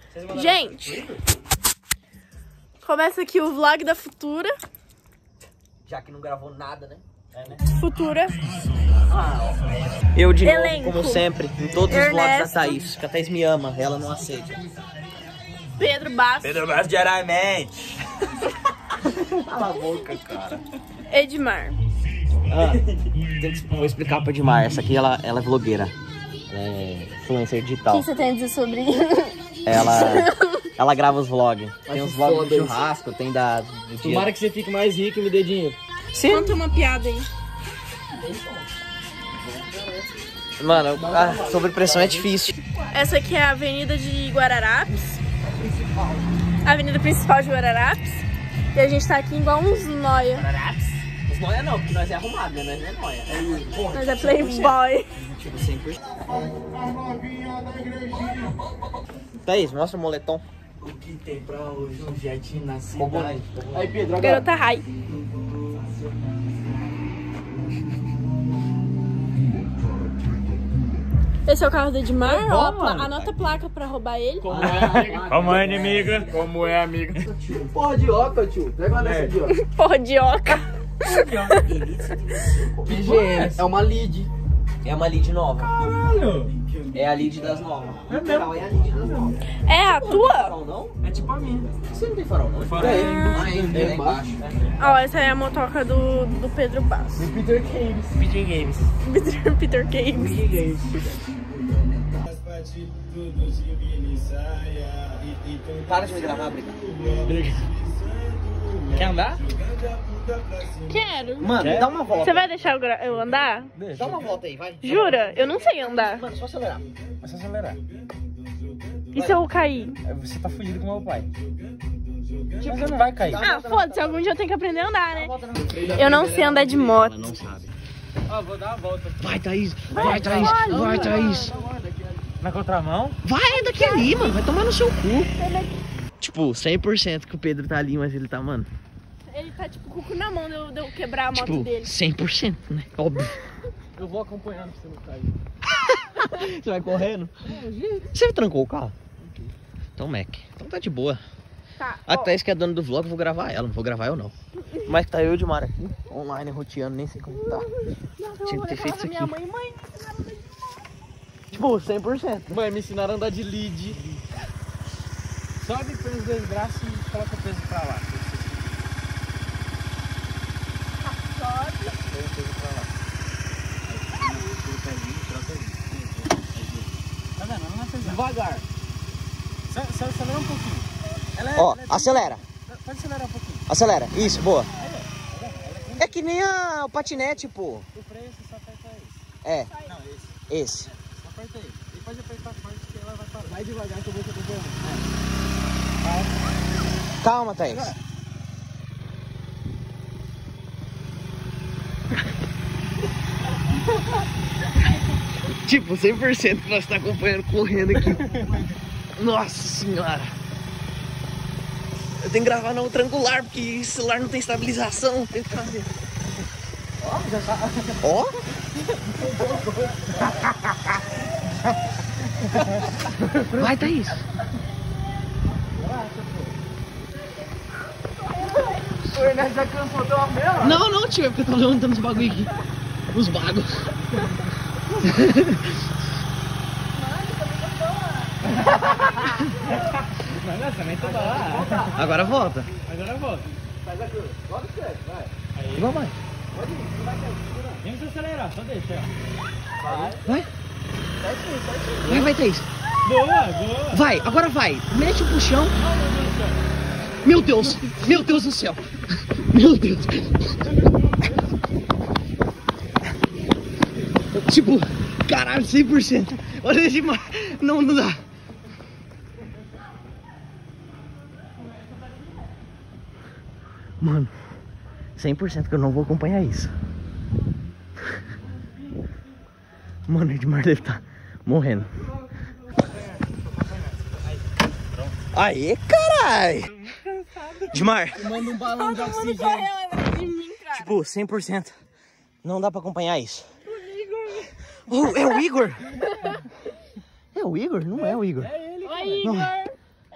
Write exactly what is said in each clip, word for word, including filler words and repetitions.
Gente, começa aqui o vlog da Futura. Já que não gravou nada, né? É, né? Futura. Eu de Elenco. novo, como sempre, em todos os Ernesto. vlogs da Thaís. Que a Thaís me ama, ela não aceita. Pedro Bastos. Pedro Bastos diariamente. Cala a boca, cara. Edmar. Ah, tem que, vou explicar pra Edmar. Essa aqui, ela, ela é vlogueira. Ela é influencer O digital. que você tem a dizer sobre Ela, ela grava os vlogs. Tem os vlogs foda do isso. churrasco, tem da... do dia. Tomara que você fique mais rico e me dê dinheiro. Sim. Conta uma piada aí. Mano, ah, sobre pressão é difícil. Essa aqui é a avenida de Guararapes. A avenida principal de Guararapes. E a gente tá aqui igual uns noia. Os noia não, porque nós é arrumado, né? Nós não é noia. Nós é playboy. Tipo, cem por cento. Thaís, mostra o moletom. O que tem pra hoje? Um jardim na Como- cidade. Aí, Pedro, agora. Garota Rai. Esse é o carro do Edmar. É bom, Ó, a pla- mano. anota a placa pra roubar ele. Como é, amiga? Como é, inimiga? Como é, amiga? Porra de oca, tio. Pega uma dessa aqui, ó. Porra de oca. I G N. É uma lead. É uma lead nova. Caralho! É a lead das novas. É Literal, é a lead das novas. É a tua? Farol não? É tipo a minha. Você não tem farol não? Farol. É, ah, é, é embaixo. Ó, essa é a motoca do, do Pedro Bastos. Peter Games. P J Games. Peter, Peter Games. Peter Games. Para de me gravar, briga. Quer andar? Quero. Mano, Quer? dá uma volta. Você vai deixar eu, gra- eu andar? Dá uma volta aí, vai. Jura? Eu não sei andar. Mano, só acelerar. É só acelerar. E se eu cair? Você tá fugido com meu pai. Mas você não vai cair. Ah, foda-se, algum dia eu tenho que aprender a andar, né? Eu não sei andar de moto. Ela não sabe. Ó, vou dar uma volta. Vai, Thaís. Vai, Thaís. Vai, Thaís. Na contramão? Vai, é daqui ali, mano. Vai tomar no seu cu. Tipo, cem por cento que o Pedro tá ali, mas ele tá, mano. Ele tá tipo com o cu na mão de eu, de eu quebrar a moto Tipo, dele. cem por cento, né? Óbvio. Eu vou acompanhando pra você não cair. Você vai correndo? Você trancou o carro? Então, Mac. Então tá de boa. Tá. A ó, Thaís que é dona do vlog, eu vou gravar ela. Não vou gravar eu, não. Mas tá eu e o Edmar aqui, online, roteando, nem sei como tá. não, tinha eu que ter vou feito falar pra isso minha aqui. mãe, mãe, me ensinaram a andar de moto. Tipo, cem por cento. Mãe, me ensinaram a andar de lead. Sobe com os dois braços e coloca o peso pra lá. Sobe. Põe o peso pra lá. Tá vendo? Ela não é pesada. Devagar. Só, só acelera um pouquinho. Ela é, Ó, ela é bem- acelera. Pode acelerar um pouquinho. Acelera. Isso, boa. É que nem a, o patinete, pô. O freio você só aperta esse. É, Não, esse. esse. Só aperta ele. E pode apertar forte que ela vai parar. Vai devagar que eu vou te acompanhando. Calma, Thaís. Tipo, cem por cento que nós tá acompanhando correndo aqui. Nossa senhora. Eu tenho que gravar no triangular, porque esse celular não tem estabilização. Tem que fazer. Ó, já tá. Ó. Vai, Thaís. O Ernesto já cansou de uma mesma? Não, não, tio, é porque eu tô levantando os bagulho aqui. Os bagos. Mas essa também tá lá. Agora volta. Agora volta. Faz aquilo. Logo certo, vai. Aí. Igual vai. Pode ir, não vai cair. Segura. Nem precisa acelerar, só deixa, ó. Vai. Vai. Certinho, certinho. Vai, vai, Thaís. Boa, boa. Vai, agora vai. Mete o puxão. Meu Deus. Meu Deus do céu. Meu Deus. Tipo, caralho, cem por cento. Olha esse mar. Não, não dá. Mano, cem por cento que eu não vou acompanhar isso. Mano, o Edmar deve estar morrendo. Aê, caralho! Edmar, Manda um balão de Todo mundo oxigênio. correu atrás de mim, cara. tipo, cem por cento. Não dá pra acompanhar isso. Oh, é o Igor? É o Igor? Não é o Igor. É ele, Oi, Não. Igor.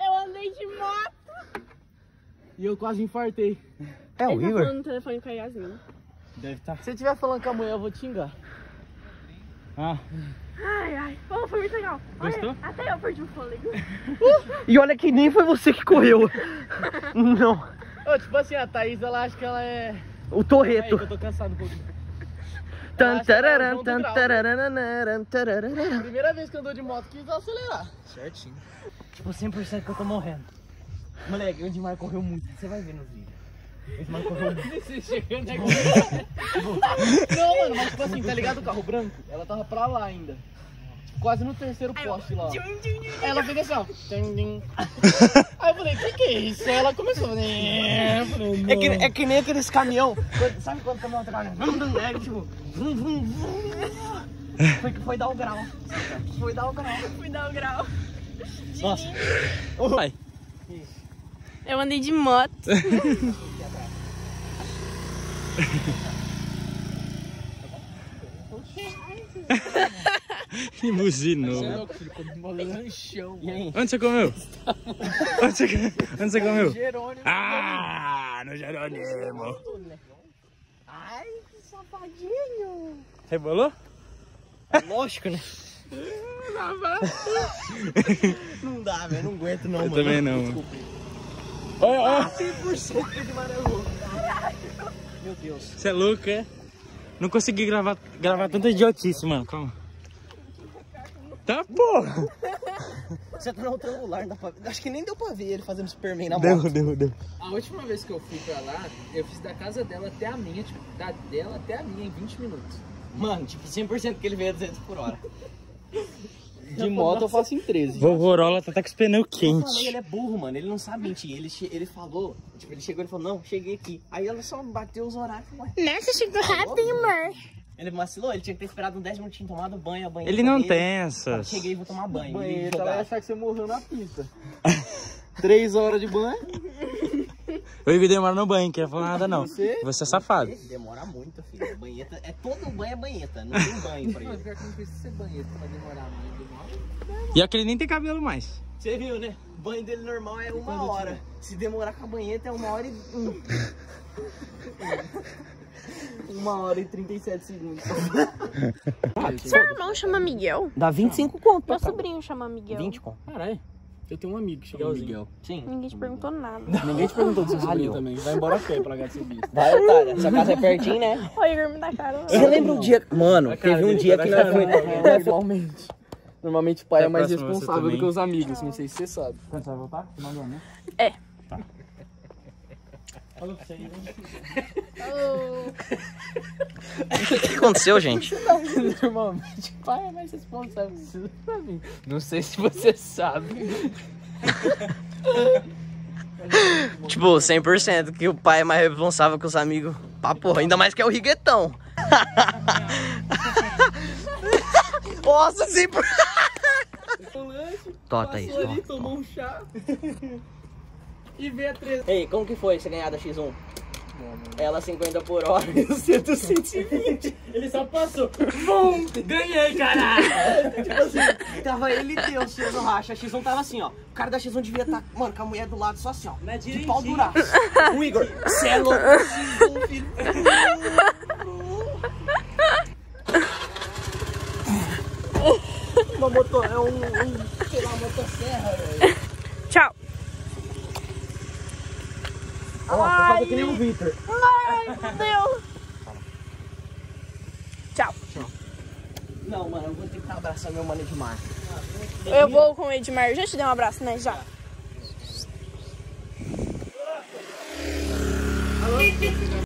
E eu quase infartei. É o Ele tá Igor? falando no telefone com a Yasmin. Deve estar. Se você estiver falando com a mulher, eu vou te xingar. Ah, Ai, ai. Oh, foi muito legal. Olha, Gostou? até eu perdi o fôlego. E olha que nem foi você que correu. Não. Ô, tipo assim, a Thaís, ela acha que ela é... O Aí, Torreto. que eu tô cansado um pouquinho. Tan, acho que ela é o tararam, João do tan, Grau. tararararam, tararararam. Primeira vez que eu andou de moto, quis acelerar. Certinho. Tipo, cem por cento que eu tô morrendo. Moleque, o Edmar correu muito. Você vai ver no vídeo. O Edmar correu muito. Você chegando aqui. Não, mano, mas tipo assim, tá ligado o carro branco? Ela tava pra lá ainda. Quase no terceiro poste lá. Ó. Aí ela fez assim, ó. Aí eu falei, que que é isso? Aí ela começou. Eu falei, É que, é que nem aqueles caminhão. Quando- Sabe quando o caminhão trabalha? É tipo. Vum, vum, vum. Foi, foi dar o grau. Foi dar o grau. Fui dar o grau. Nossa. vai. Eu andei de moto. Que buzinou. Você é louco, filho, comeu um lanchão. E aí? Onde você comeu? Onde você, onde você comeu? Jerônimo. Ah, no Jerônimo. Ai, que safadinho. Rebolou? Lógico, né? Não dá, velho. Não aguento, não, Eu mano. também não. Mano. Olha, olha. cem por cento de amarelo. Meu Deus. Você é louco, é? Não consegui gravar, gravar tanta idiotice, mano. Calma. Tá, porra. Você tá no triangular, não dá pra... Acho que nem deu pra ver ele fazendo Superman na Deu, moto. deu, deu. A última vez que eu fui pra lá, eu fiz da casa dela até a minha, tipo, da dela até a minha em vinte minutos. Mano, tipo, cem por cento que ele veio a duzentos por hora. De moto eu faço em treze. Vovorola tá até com os pneus Eu quentes. falei, ele é burro, mano. Ele não sabe mentir. Ele, che- ele falou, tipo, ele chegou e falou, não, cheguei aqui. Aí ela só bateu os horários e falou, ué. Nossa, chegou rápido, amor. Ele vacilou, ele tinha que ter esperado uns dez minutinhos, tomado banho, a banheira. Ele não dele. tem essas. Cheguei e vou tomar banho. Banheiro, e ela vai jogar. achar que você morreu na pista. Três horas de banho. Eu evitei demora no banho, não quer falar nada não. Você? Você é safado. Demora muito, filho. Banheta, é todo banho é banheta, não tem banho pra Não, ele. pior que não precisa ser banheiro pra demorar muito, demora. E aquele nem tem cabelo mais. Você viu, né? O banho dele normal é uma hora. Se demorar com a banheta é uma hora e... um. Uma hora e trinta e sete segundos. Seu irmão chama Miguel? Dá vinte e cinco conto, Meu sobrinho chama Miguel. vinte conto. Caralho. Eu tenho um amigo que chama Miguel. Sim. Ninguém te perguntou nada. Ninguém te perguntou do seu sobrinho Caralho. também. Vai embora a pé pra H C B. Vai, Otária. Essa casa é pertinho, né? Ô, Igor, me dá cara. Você lembra um dia... Mano, teve um dia que nós foi... nós foi- Normalmente. Normalmente o pai Até é a mais próxima, você responsável do também. que os amigos. Não sei se você sabe. Quando você vai voltar? Mandou, né? É. Falou pra você aí, O que aconteceu, gente? Normalmente o pai é mais responsável pra mim. Não sei se você sabe. Tipo, cem por cento que o pai é mais responsável que os amigos. Pá, porra, ainda mais que é o Riguetão. Nossa, cem por cento. Tota isso. Ali, tomou um chá. E vê a três. Ei, como que foi você ganhar da X um? Ela cinquenta por hora e o cento e vinte. Ele só passou. Bum! Ganhei, caralho! Tipo assim, tava ele e Deus fazendo racha. A X um tava assim, ó. O cara da X um devia estar, mano, com a mulher do lado só assim, ó. De pau duraço. O Igor, cê é louco. X um, filho. Uma moto, é um, um, sei lá, uma motosserra, velho. Tchau. Ó, vou fazer que nem o Victor. Ai, meu Deus. Tchau. Não, mano, eu vou ter que abraçar meu mano Edmar. Eu vou com o Edmar. Já te dei um abraço, né? Já.